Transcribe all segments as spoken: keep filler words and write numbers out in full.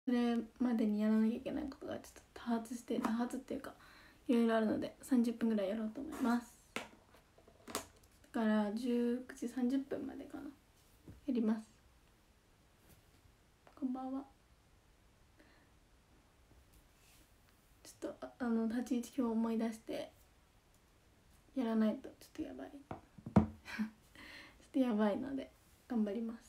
それまでにやらなきゃいけないことがちょっと多発して多発っていうかいろいろあるのでさんじゅっぷんぐらいやろうと思います。だからじゅうくじさんじゅっぷんまでかなやります。こんばんは。ちょっとあの立ち位置表を思い出してやらないとちょっとやばいちょっとやばいので頑張ります。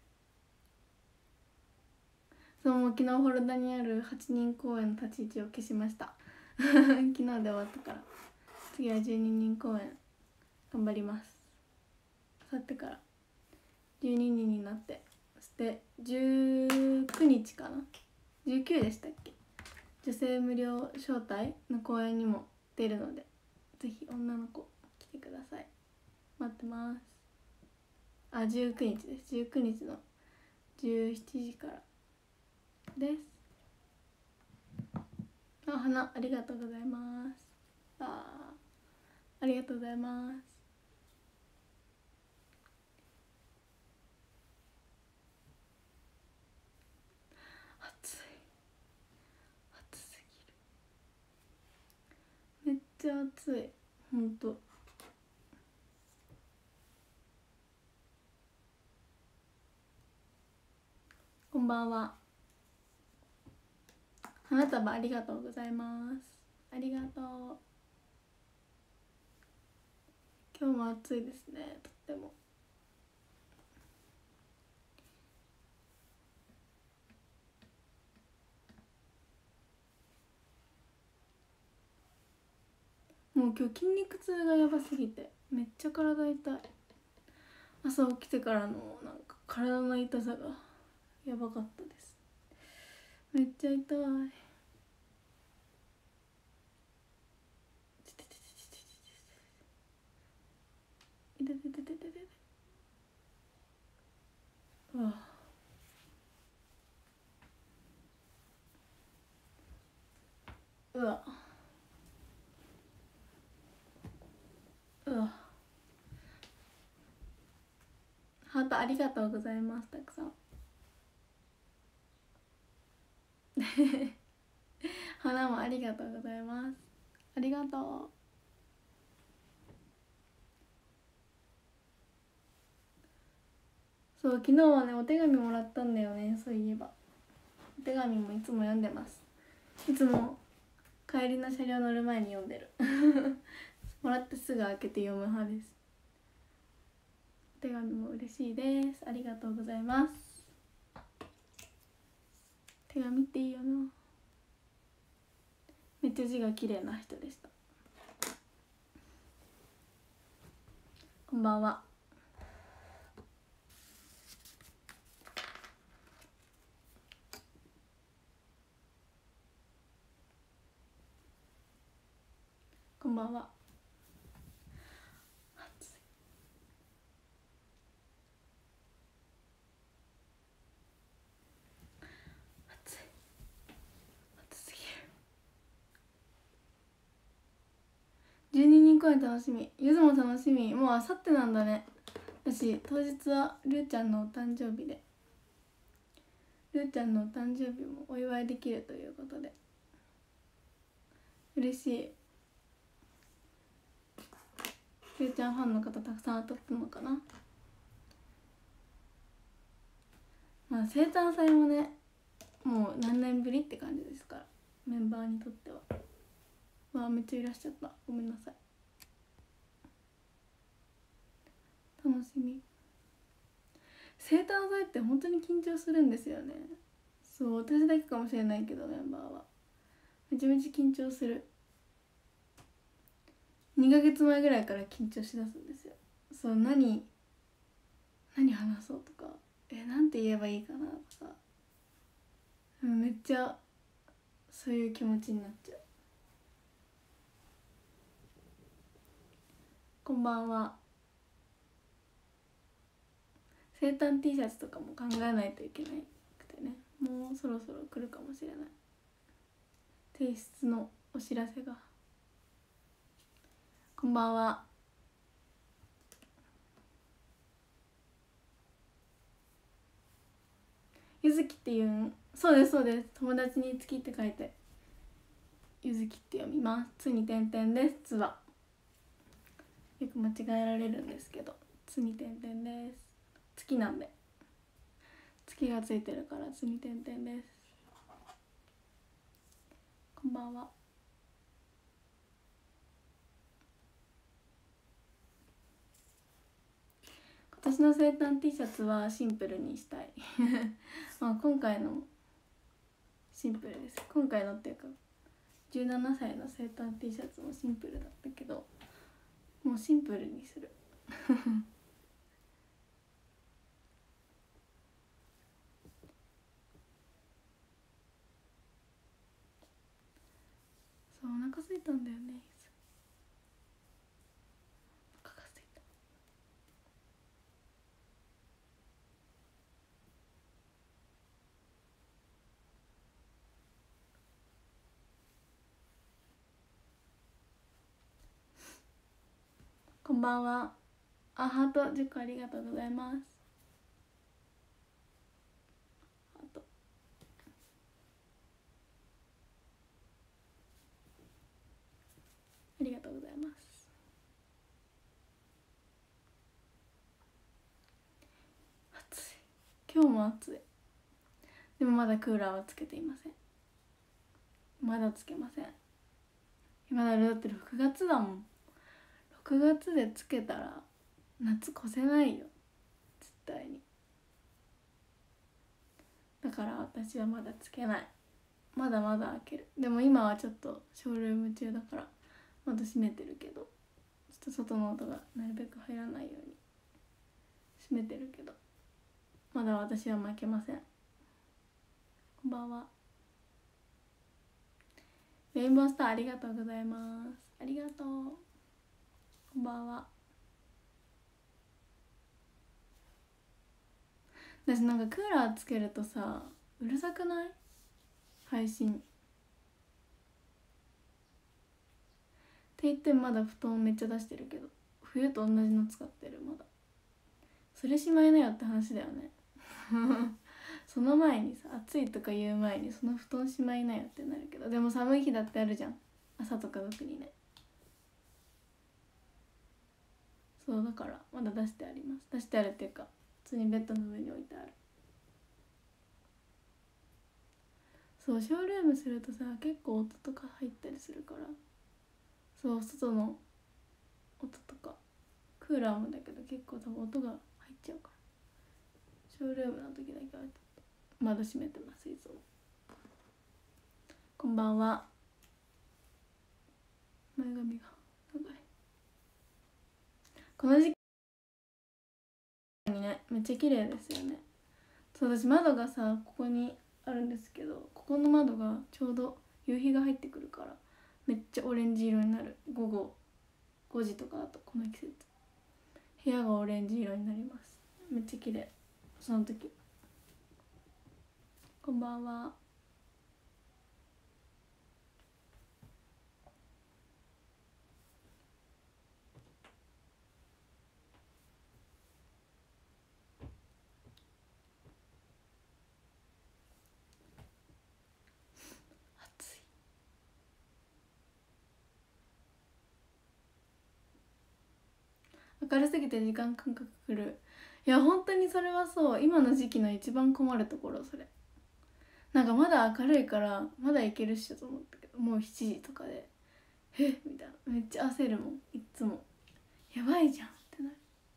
そう、もう昨日フォルダにあるはちにん公演の立ち位置を消しました昨日で終わったから。次はじゅうににん公演頑張ります。あさってからじゅうににんになって、そしてじゅうくにちかな、じゅうくでしたっけ、女性無料招待の公演にも出るので、ぜひ女の子来てください。待ってます。あ、じゅうくにちです。じゅうくにちのじゅうしちじからです。あ、花ありがとうございます。あありがとうございます。暑い、暑すぎる、めっちゃ暑い、ほんと。こんばんは。花束ありがとうございます。ありがとう。今日も暑いですね、とっても。もう今日筋肉痛がやばすぎてめっちゃ体痛い。朝起きてからのなんか体の痛さがやばかったです。めっちゃ痛い。痛てててててて。うわ、うわうわ。ハートありがとうございます。たくさん花もありがとうございます。ありがとう。そう、昨日はねお手紙もらったんだよね。そういえばお手紙もいつも読んでます。いつも帰りの車両乗る前に読んでるもらってすぐ開けて読む派です。お手紙も嬉しいです。ありがとうございます。手紙っていいよな。めっちゃ字が綺麗な人でした。こんばんは。こんばんは。暑い。暑い。暑すぎる。じゅうににん公演楽しみ。ゆずも楽しみ。もうあさってなんだね。私当日はるーちゃんのお誕生日で、るーちゃんのお誕生日もお祝いできるということで嬉しい。るーちゃんファンの方たくさん当たったのかな。まあ生誕祭もねもう何年ぶりって感じですから、メンバーにとっては。わあ、めっちゃいらっしゃった、ごめんなさい。楽しみ。生誕祭って本当に緊張するんですよね。そう、私だけかもしれないけどメンバーはめちゃめちゃ緊張する。にかげつまえぐらいから緊張しだすんですよ。そう、何何話そうとか、えなんて言えばいいかなとか、めっちゃそういう気持ちになっちゃう。こんばんは。生誕 T シャツとかも考えないといけないくてね、もうそろそろ来るかもしれない。提出のお知らせが。こんばんは。 ゆずきっていうん。そうですそうです。友達に月って書いてゆずきって読みます。つに点々です。つはよく間違えられるんですけど、つに点々です。月なんで月がついてるからつに点々です。こんばんは。私の生誕 T シャツはシンプルにしたいまあ今回のシンプルです。今回のっていうかじゅうななさいの生誕 T シャツもシンプルだったけど、もうシンプルにするそう、お腹空いたんだよね。お腹が空いた。こんばんは。あ、ハートじゅっこありがとうございます。ハートありがとうございます。暑い。今日も暑い。でもまだクーラーはつけていません。まだつけません。今だってろくがつだもん。ろくがつでつけたら夏越せないよ、絶対に。だから私はまだつけない。まだまだ開ける。でも今はちょっとショールーム中だからまだ閉めてるけど、ちょっと外の音がなるべく入らないように閉めてるけど、まだ私は負けません。こんばんは。レインボースターありがとうございます。ありがとう。こんばんは。私なんかクーラーつけるとさ、うるさくない？配信って言ってもまだ布団めっちゃ出してるけど、冬と同じの使ってる。まだそれしまいなよって話だよねその前にさ、暑いとか言う前にその布団しまいなよってなるけど、でも寒い日だってあるじゃん、朝とか特にね。そうだからまだ出してあります。出してあるっていうか普通にベッドの上に置いてある。そう、ショールームするとさ結構音とか入ったりするから、そう、外の音とかクーラーもだけど結構多分音が入っちゃうから、ショールームの時だけは窓閉めてます。いつも。こんばんは。前髪が長い。この時期にね、めっちゃ綺麗ですよね。そう、私窓がさここにあるんですけど、ここの窓がちょうど夕日が入ってくるからめっちゃオレンジ色になる。午後ごじとかだとこの季節部屋がオレンジ色になります。めっちゃ綺麗。その時。こんばんは。暑い。明るすぎて時間感覚くる。いや本当にそれはそう、今の時期の一番困るところそれ。なんかまだ明るいからまだいけるっしょと思ったけど、もうしちじとかでえっみたいな、めっちゃ焦るもんいっつも。やばいじゃんってなる。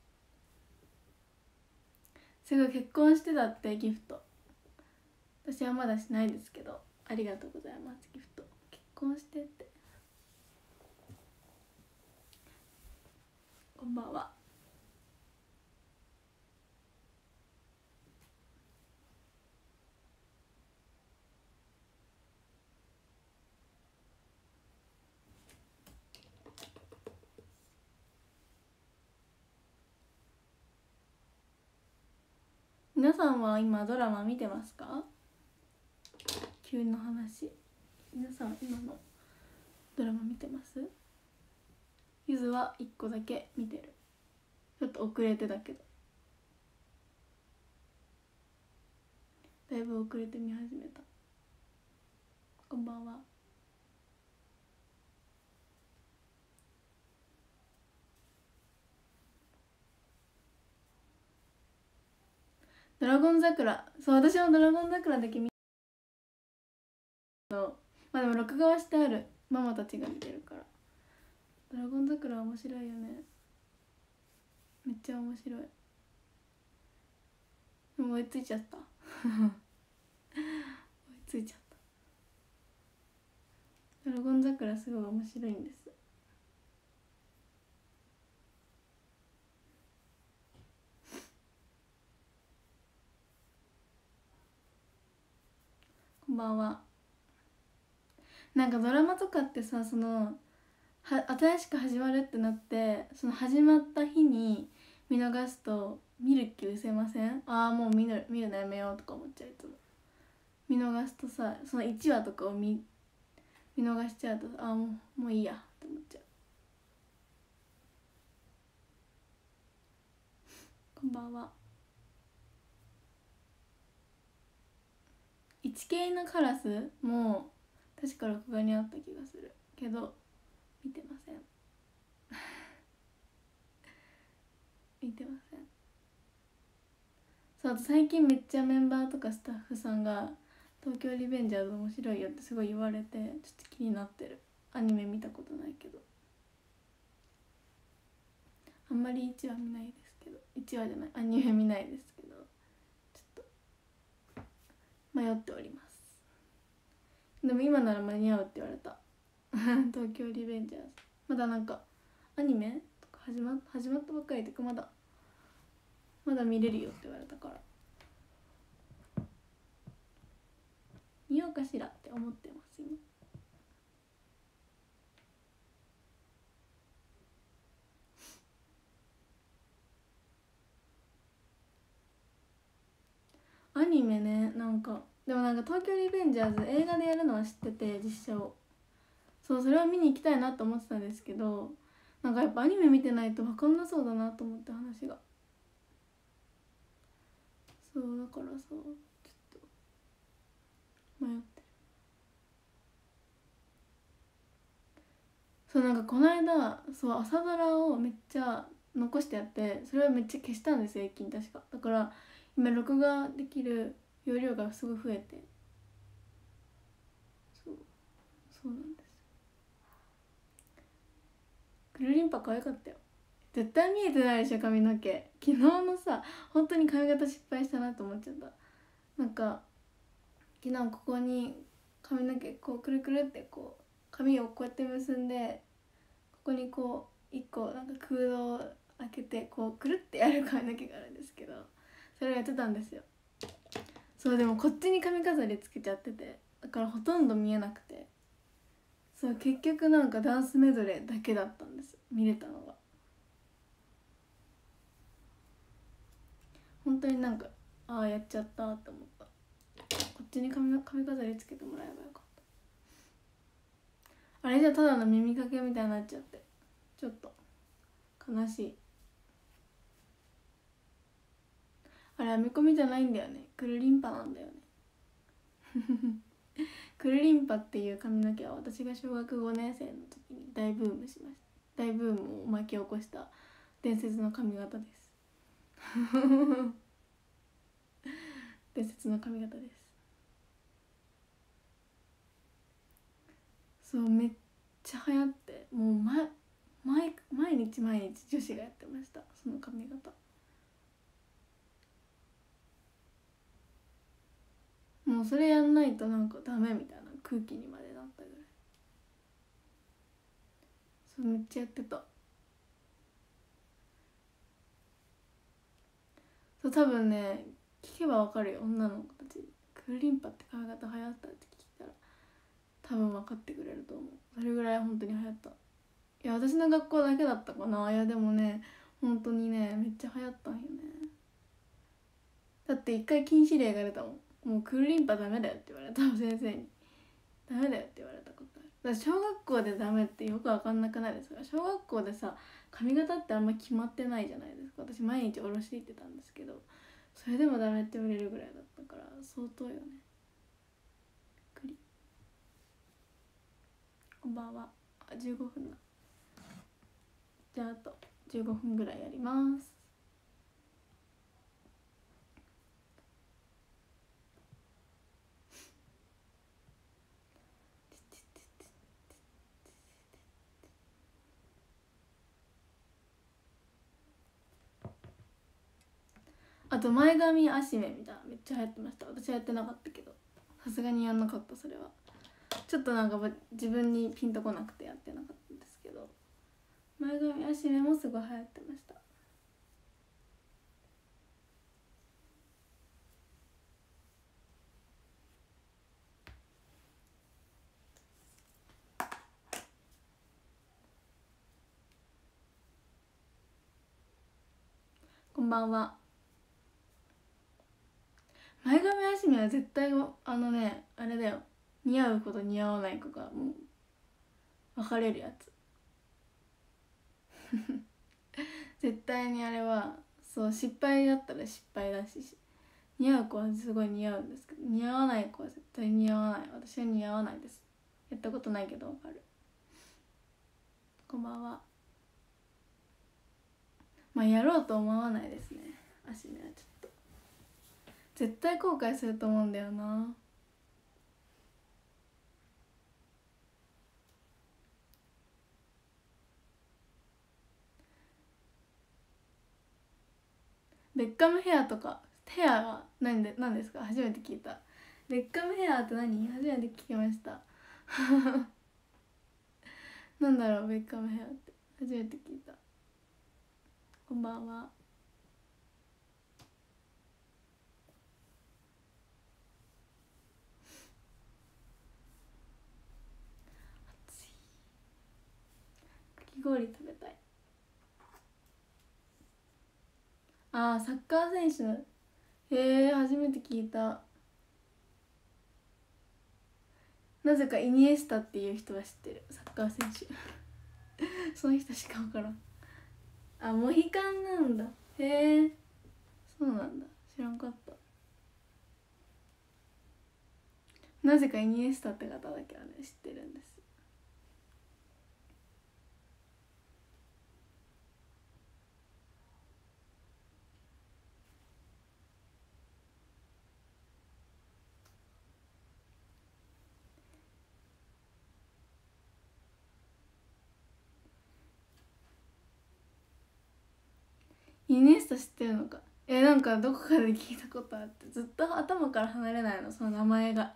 すごい結婚してたってギフト。私はまだしないですけどありがとうございますギフト。結婚してって。こんばんは。皆さんは今ドラマ見てますか？急の話。皆さん今のドラマ見てます？ゆずはいっこだけ見てる。ちょっと遅れてだけど。 だいぶ遅れて見始めた。こんばんは。ドラゴン桜、そう私もドラゴン桜だけ見た。まあでも録画はしてある、ママたちが見てるから。ドラゴン桜面白いよね、めっちゃ面白い。でも追いついちゃった追いついちゃった。ドラゴン桜すごい面白いんです。こんばんは。なんかドラマとかってさ、そのは新しく始まるってなって、その始まった日に見逃すと見る気失せません？ああもう見る見るのやめようとか思っちゃう。いつも見逃すとさ、そのいちわとかを見見逃しちゃうと、ああもうもういいやって思っちゃう。こんばんは。イチケイのカラスも確か録画にあった気がするけど見てません見てません。そう、最近めっちゃメンバーとかスタッフさんが東京リベンジャーズ面白いよってすごい言われて、ちょっと気になってる。アニメ見たことないけど、あんまりいちわ見ないですけど、いちわじゃないアニメ見ないですけど、ちょっと迷っております。でも今なら間に合うって言われた東京リベンジャーズまだなんかアニメとか始ま始まったばっかりとか、まだまだ見れるよって言われたから見ようかしらって思ってます今。アニメね、なんかでもなんか東京リベンジャーズ映画でやるのは知ってて、実写を、そうそれは見に行きたいなと思ってたんですけど、なんかやっぱアニメ見てないと分かんなそうだなと思って、話が。そうだからさ、ちょっと迷ってる。そうなんかこの間、そう朝ドラをめっちゃ残してやって、それをめっちゃ消したんですよ一気に確か。だから今録画できる容量がすごい増えて、そうそうなんです。くるりんぱ可愛かったよ。絶対見えてないでしょ髪の毛。昨日のさ本当に髪型失敗したなと思っちゃった。なんか昨日ここに髪の毛こうくるくるってこう髪をこうやって結んで、ここにこう一個なんか空洞を開けてこうくるってやる髪の毛があるんですけど、それをやってたんですよ。そうでもこっちに髪飾りつけちゃってて、だからほとんど見えなくて、そう結局なんかダンスメドレーだけだったんです、見れたのが。本当になんかああやっちゃったって思った。こっちに 髪, 髪飾りつけてもらえばよかった。あれじゃただの耳かけみたいになっちゃってちょっと悲しい。あれ編み込みじゃないんだよね、くるりんぱなんだよねくるりんぱっていう髪の毛は私が小学ごねん生の時に大ブームしました。大ブームを巻き起こした伝説の髪型です伝説の髪型です。そうめっちゃ流行って、もう毎毎毎日毎日女子がやってました、その髪型。もうそれやんないとなんかダメみたいな空気にまでなったぐらい。そうめっちゃやってた。そう多分ね聞けばわかるよ、女の子たち。クルリンパって髪型流行ったって聞いたら多分分かってくれると思う。それぐらい本当に流行った。いや私の学校だけだったかな。いやでもね本当にねめっちゃ流行ったんよね。だって一回禁止令が出たもん。もうクルリンパダメだよって言われた先生に。ダメだよって言われたことある。だから小学校でダメってよく分かんなくないですか。小学校でさ髪型ってあんま決まってないじゃないですか。私毎日おろし行ってたんですけど、 それでもダメって言われるぐらいだったから相当よね。びっくり。こんばんは。あ、じゅうごふんだ。じゃああとじゅうごふんぐらいやります。あと前髪足目みたいなめっちゃ流行ってました。私はやってなかったけどさすがにやんなかった。それはちょっとなんか自分にピンとこなくてやってなかったんですけど、前髪足目もすごい流行ってました。こんばんは。前髪足目は絶対あのねあれだよ、似合う子と似合わない子がもう分かれるやつ絶対にあれはそう、失敗だったら失敗だし、似合う子はすごい似合うんですけど、似合わない子は絶対似合わない。私は似合わないです。やったことないけど分かる。こんばんは。まあやろうと思わないですね、足目は。ちょっと絶対後悔すると思うんだよな。ベッカムヘアとか、ヘアは何で何ですか？初めて聞いた。ベッカムヘアって何？初めて聞きましたなんだろうベッカムヘアって初めて聞いた。こんばんは。かき氷食べたい。あーサッカー選手、へえ初めて聞いた。なぜかイニエスタっていう人は知ってる、サッカー選手その人しか分からん。あ、モヒカンなんだ。へえそうなんだ、知らんかった。なぜかイニエスタって方だけはね知ってるんです。イニエスタ知ってるのか。えなんかどこかで聞いたことあって、ずっと頭から離れないの、その名前が。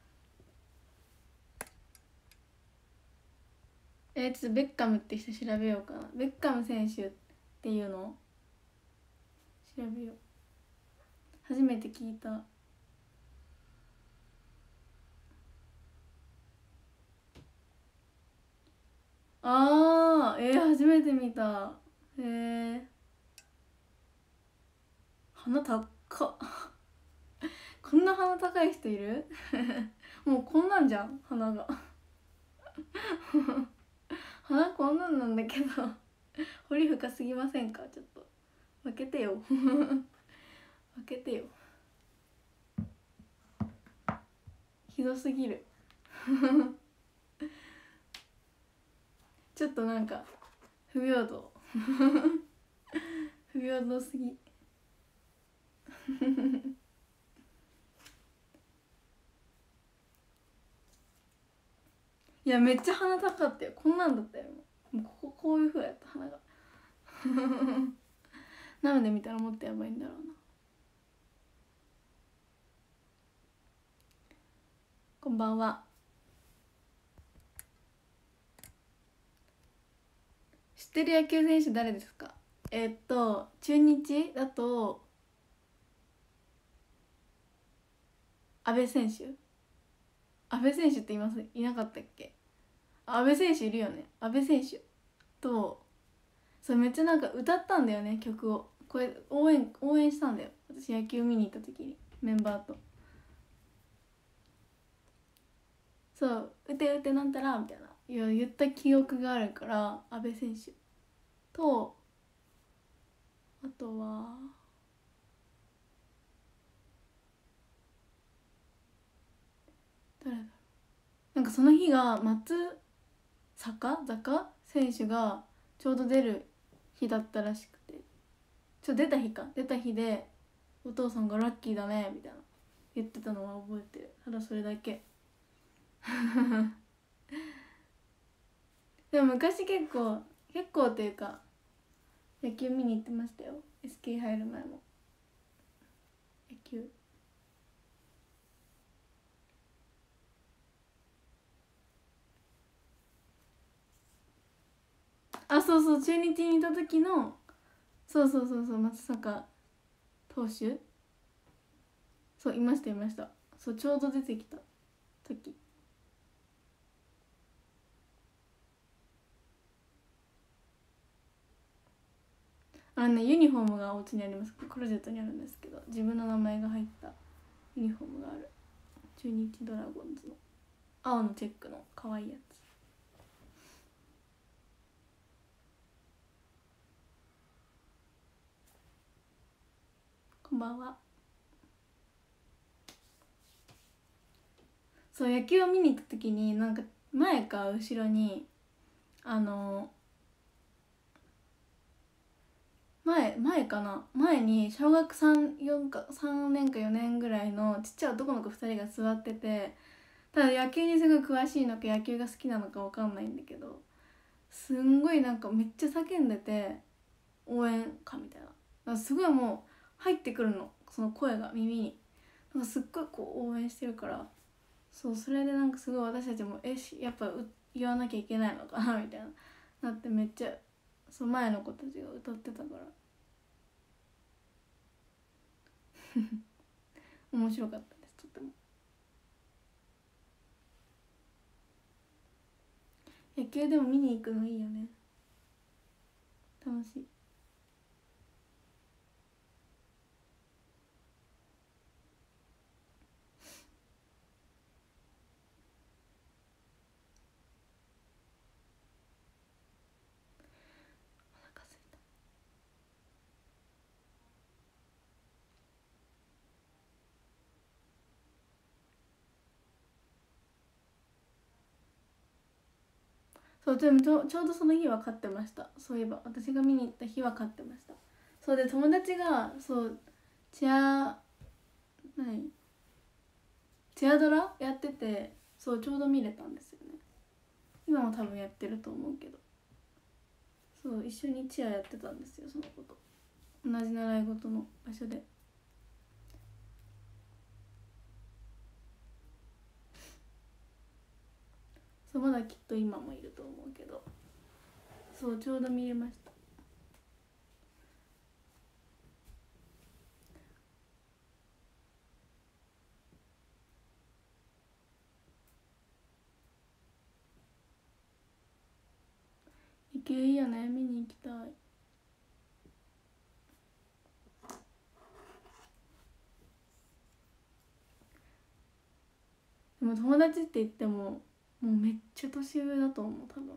えー、ちょっとベッカムって人調べようかな。ベッカム選手っていうのを調べよう。初めて聞いた。あーえー、初めて見た。へえー、鼻高っこんな鼻高い人いるもうこんなんじゃん鼻が鼻こんなんなんだけど彫り深すぎませんか？ちょっと分けてよ分けてよ、ひどすぎるちょっとなんか不平等不平等すぎいやめっちゃ鼻高かったよ。こんなんだったよ。もうこここういうふうやった鼻が生で見たらもっとやばいんだろうな。こんばんは。知ってる野球選手誰ですか？えー、っと中日だと阿部選手。阿部選手っていますいなかったっけ？阿部選手いるよね。阿部選手と、それめっちゃなんか歌ったんだよね曲を。これ応援応援したんだよ私、野球見に行った時にメンバーと。そう「打て打てなんたら」みたいな言った記憶があるから、阿部選手と、あとは誰だろう、なんかその日が松坂坂選手がちょうど出る日だったらしくて、ちょ出た日か出た日でお父さんがラッキーだねみたいな言ってたのは覚えてる。ただそれだけでも昔結構結構っていうか野球見に行ってましたよ。 エスケー 入る前も野球。あ、そうそう、中日にいた時の、そうそうそうそう、松坂投手、そういましたいました。そうちょうど出てきた時。あのね、ユニフォームがお家にあります。クローゼットにあるんですけど、自分の名前が入ったユニフォームがある。中日ドラゴンズの青のチェックの可愛いやつ。こんばんは。そう野球を見に行った時になんか前か後ろにあの前前かな前に小学さん、よんかさんねんかよねんぐらいのちっちゃい男の子ふたりが座ってて、ただ野球にすごい詳しいのか野球が好きなのか分かんないんだけど、すんごいなんかめっちゃ叫んでて、応援歌みたいな、だからすごいもう入ってくるの、その声が耳に。なんかすっごいこう応援してるから、そうそれでなんかすごい私たちもえしやっぱ言わなきゃいけないのかなみたいななって、めっちゃその前の子たちが歌ってたから面白かったです、とても。野球でも見に行くのいいよね、楽しい。お腹すいた。そうでもちょちょうどその日は勝ってました。そういえば私が見に行った日は勝ってました。そうで友達がそうチア何チアドラやってて、そうちょうど見れたんですよね。今も多分やってると思うけど、そう一緒にチアやってたんですよ、その子と同じ習い事の場所で。そうまだきっと今もいると思うけど、そうちょうど見れました。野球いいよね、見に行きたい。でも友達って言ってももうめっちゃ年上だと思う多分。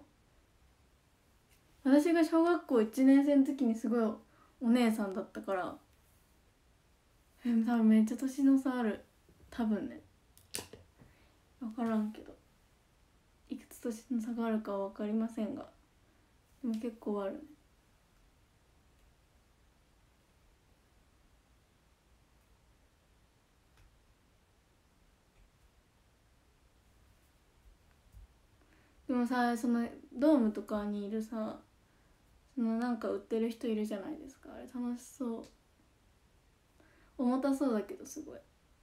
私が小学校いちねん生の時にすごいお姉さんだったから、え多分めっちゃ年の差ある、多分ね、分からんけどいくつ年の差があるかは分かりませんが、でも結構あるね。でもさ、そのドームとかにいるさ、そのなんか売ってる人いるじゃないですか、あれ楽しそう、重たそうだけどすごい。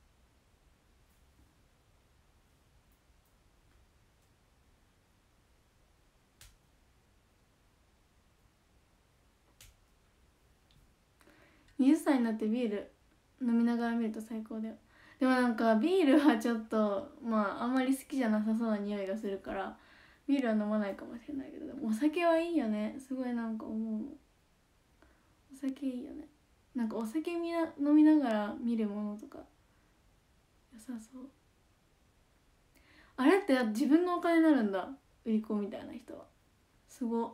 はたちになってビール飲みながら見ると最高だよ。でもなんかビールはちょっとまああんまり好きじゃなさそうな匂いがするからビールは飲まないかもしれないけど、でもお酒はいいよね、すごいなんか思うの。お酒いいよね、なんかお酒みな飲みながら見るものとか良さそう。あれって自分のお金になるんだ、売り子みたいな人は。すごっ。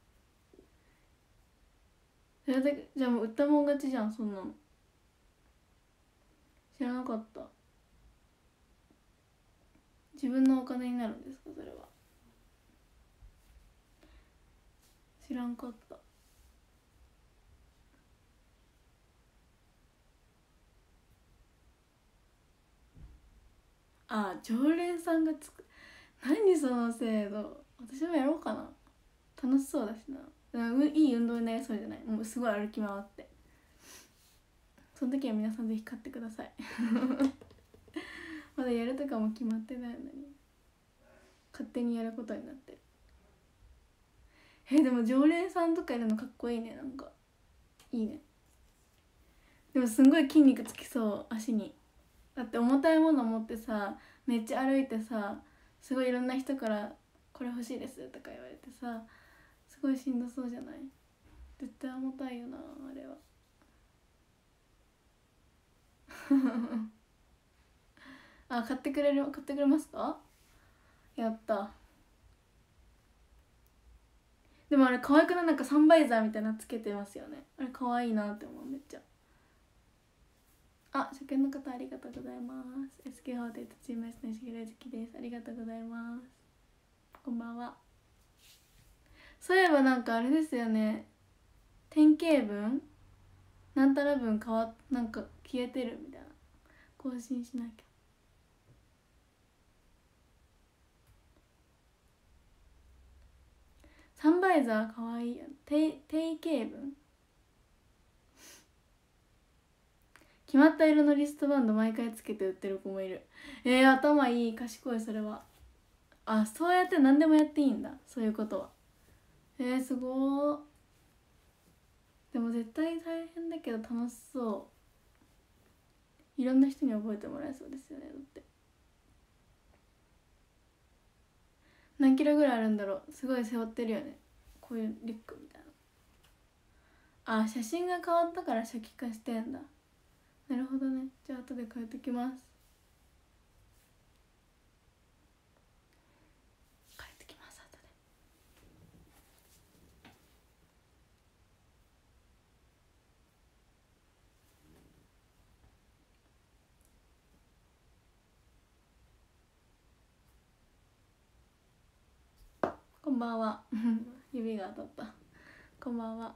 それだけじゃあもう売ったもん勝ちじゃん、そんなの。知らなかった。 自分のお金になるんですかそれは。知らんかった。あ、常連さんがつく。何その制度。私もやろうかな。楽しそうだしな。いい運動になりそうじゃない？もうすごい歩き回って。その時は皆さんぜひ買ってくださいまだやるとかも決まってないのに勝手にやることになってる。えでも常連さんとかいるのかっこいいね。なんかいいね。でもすんごい筋肉つきそう足に。だって重たいもの持ってさめっちゃ歩いてさすごいいろんな人からこれ欲しいですとか言われてさすごいしんどそうじゃない？絶対重たいよなあれはあ、買ってくれる買ってくれますか？やった。でもあれ可愛くない？なんかサンバイザーみたいなのつけてますよね。あれ可愛いなって思うめっちゃ。あ、初見の方ありがとうございます。 エスケー ホテルとチーム S の石黒好きです。ありがとうございます。こんばんは。そういえばなんかあれですよね、典型文なんたら文変わっなんか消えてるみたいな。更新しなきゃ。サンバイザーかわいいやん。定型文決まった色のリストバンド毎回つけて売ってる子もいる。えー、頭いい。賢い。それはあ、そうやって何でもやっていいんだそういうことは。えー、すごー。でも絶対大変だけど楽しそう。いろんな人に覚えてもらえそうですよね。だって何キロぐらいあるんだろう。すごい背負ってるよねこういうリュックみたいな。あ、写真が変わったから初期化してんだ。なるほどね。じゃあ後で変えときます。変えときます後で。こんばんは指が当たった。こんばんは。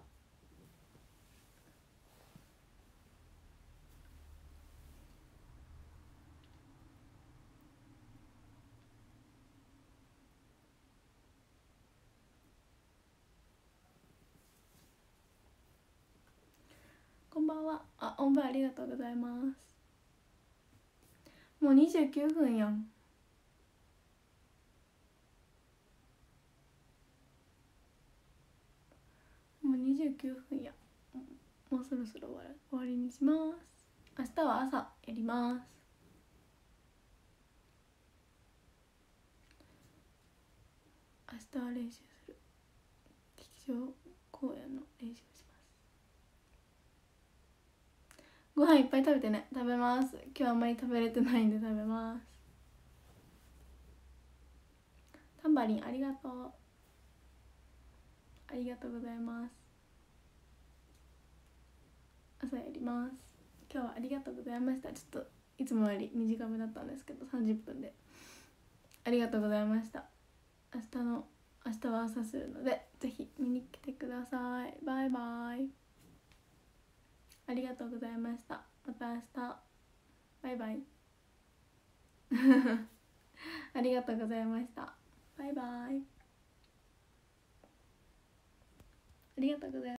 こんばんは。あ、おんぶありがとうございます。もうにじゅうきゅうふんやん。もうにじゅうきゅうふんや。もうそろそろ終わり終わりにします。明日は朝やります。明日は練習する。劇場公演の練習します。ご飯いっぱい食べてね。食べます。今日あんまり食べれてないんで食べます。タンバリンありがとう。ありがとうございます。朝やります。今日はありがとうございました。ちょっといつもより短めだったんですけどさんじゅっぷんでありがとうございました。明日の明日は朝するのでぜひ見に来てください。バイバイ。ありがとうございました。また明日。バイバイありがとうございました。バイバイ。ありがとうございます。